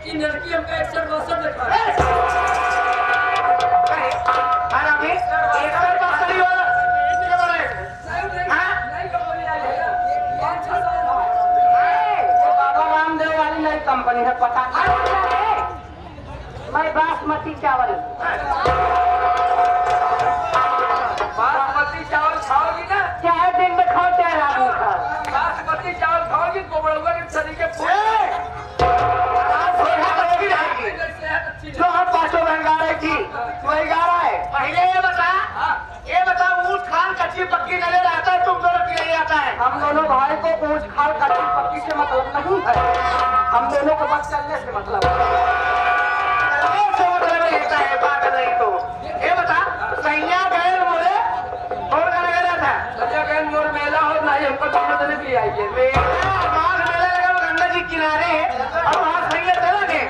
कि लड़की हमका 61-62 दिखा रहा है। अरे अभी 61-62 वाला कितने बोले? नहीं कंपनी आई है 5-6 साल वो बाबा रामदेव वाली नई कंपनी है, पता नहीं। मैं बासमती चावल खाओगी ना, चाहे दिन में खाओ चाहे रात में खाओ। बासमती चावल खाओगी कोबड़ुआ के शरीर के जो हम पांचों बहन गा रही थी वही गा रहा है। पहले ये बता ऊँच खाल कच्ची पक्की नजर आता है, तुम दोनों की नहीं आता है। हम दोनों भाई को ऊँच खाल कच्ची पक्की से मतलब नहीं है, हम दोनों को बस चलने से मतलब रहता है। बात नहीं तो ये बता सैया गए मोरे और गाना गा रहा था। सैया गए मोर मेला हो नहीं, हमको दोनों दिन भी आई है। मेला लगा गंगा जी किनारे है और वहाँ सैया चला गए,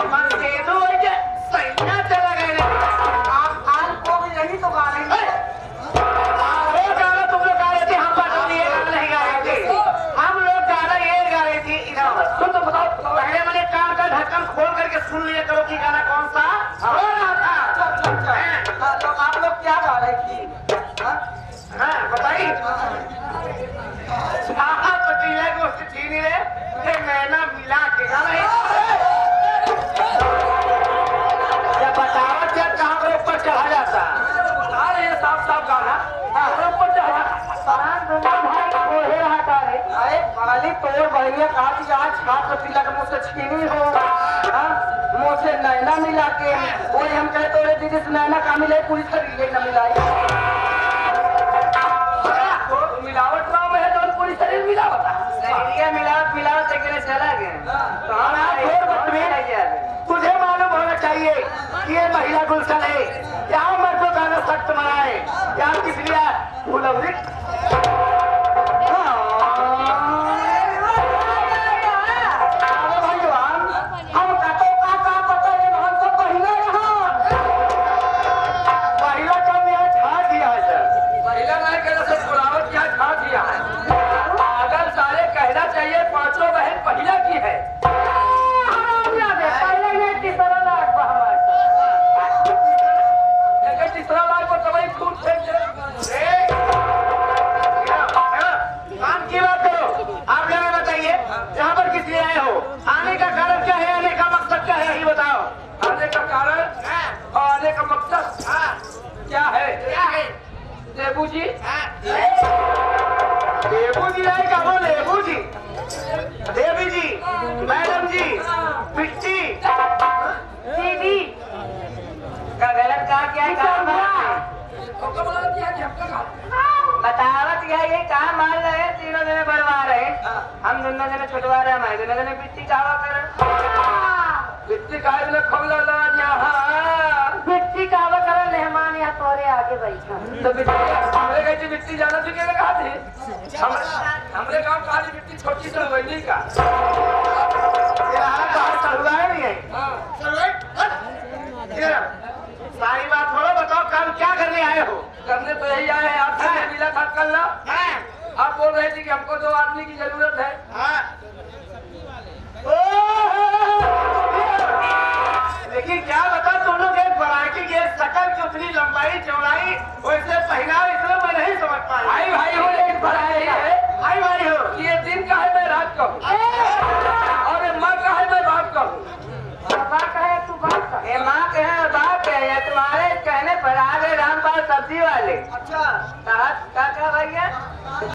सैया चला गए। आप आज को भी यही तो गा रहे हैं। गाना तुम लोग गा रहे थे, हम बात ये गाना नहीं गा रहे थे। हम लोग गाना ये गा रहे थे। सुन तो बताओ, पहले मैंने कान का ढक्कन खोल करके सुन लिया करो कि गाना कौन सा हो रहा था। तो आप लोग क्या गा रहे थी? बताइए। पतीला को छीनी रे मैना मिला के गाना बताओ जब कहाँ पर ऊपर चढ़ा जाता बता रहे हैं साफ गाना ऊपर चढ़ा गाली तोड़ बढ़िया कहा कि आज छात्र पतीला के मुँह से छीनी हो, मुँह से नैना मिला के वही हम कहे तोड़े दीदी से नैना का मिले पूरी शरीर न मिलाई। मिलावट गाँव में है तो पूरी शरीर मिलावट मिलावट देखने चला गए। तुझे मालूम होना चाहिए कि ये महिला गुलशन है, यहाँ मर्दों का ना सख्त मनाए, यहाँ किस लिए फुलवरी हम कतो का पता है हम तो महिला यहाँ महिला कम यहाँ छा दिया है सर। महिला नहीं कहना सब बुलावट क्या खा दिया है। पागल सारे कहना चाहिए पांचों बहन पहिला की है। तीसरा लाख को तबाही फूट फेंक की बात करो। आप लोग बताइए यहाँ पर किस लिए आए हो? आने का कारण क्या है, आने का मकसद क्या है, यही बताओ। आने का कारण और आने का मकसद क्या है? देबू जी आए का वो लेबू जी, देवी जी, मैडम जी, पिट्टी दीदी का गलत कहा क्या बतावत क्या ये कहा मान रहे हैं, तीनों जने बढ़वा रहे हैं, हम दोनों जने छुटवा रहे हैं, हमारे दोनों जने पिट्टी कावा कर बिट्टी का खमला यहाँ बिट्टी कावा कर मेहमान यहाँ तोरे आगे बैठा तो हमरे गई थी बिट्टी जाना चुके कहा थी हमरे गाँव काली बिट्टी छोटी सी वैली का नहीं है। सारी बात थोड़ा बताओ, कल क्या करने आए हो? करने तो यही आए हैं, आपसे मिला था कल ना, आप बोल रहे थे कि हमको 2 आदमी की जरूरत है। लेकिन क्या बता तुम लोग एक वैरायटी की शकल की उतनी लंबाई चौड़ाई वैसे पहनाव इसलिए मैं नहीं समझ पाया। भाई भाई हो लेकिन भराई है, भाई भाई हो कि ये दिन का है मैं रात का हूँ और ये माँ का है मैं बाप का हूँ। माँ कहे तू बाप का, माँ कहे बाप है, तुम्हारे कहने पर आ गए रामपाल सब्जी वाले। अच्छा क्या भैया